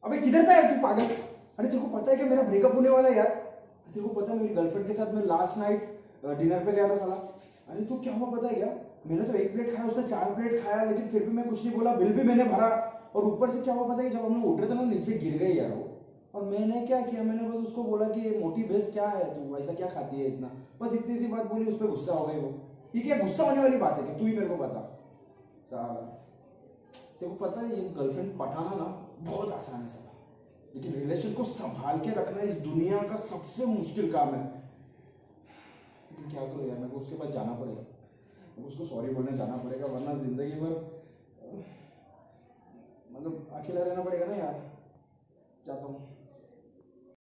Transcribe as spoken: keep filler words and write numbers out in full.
अबे किधर था यार तू पागल? अरे तेरे को पता है कि मेरा ब्रेकअप होने वाला है यार? तेरे को पता है मेरी गर्लफ्रेंड के साथ मैं लास्ट नाइट डिनर पे गया था साला। अरे तो क्या हुआ पता है क्या? मैंने तो एक प्लेट खाया, उसने चार प्लेट खाया, लेकिन फिर भी मैं कुछ नहीं बोला, बिल भी मैंने भरा। और ऊपर से क्या हुआ पता है कि जब हम लोग उठ रहे थे ना नीचे गिर गई यार वो। और मैंने क्या किया, मैंने बस उसको बोला कि मोटी भैंस क्या है, तू ऐसा क्या खाती है इतना, बस इतनी सी बात बोली, उस पर गुस्सा हो गई वो। ये क्या गुस्सा होने वाली बात है क्या? तू ही मेरे को बता साला। तेरे को पता है ये गर्लफ्रेंड पटाना ना बहुत आसान है साला, लेकिन रिलेशन को संभाल के रखना इस दुनिया का सबसे मुश्किल काम है। लेकिन क्या करूं यार, मेरे को उसके पास जाना पड़ेगा, मेरे को उसको सॉरी बोलने जाना पड़ेगा, वरना जिंदगी भर मतलब अकेला रहना पड़ेगा ना यार। जाता हूँ।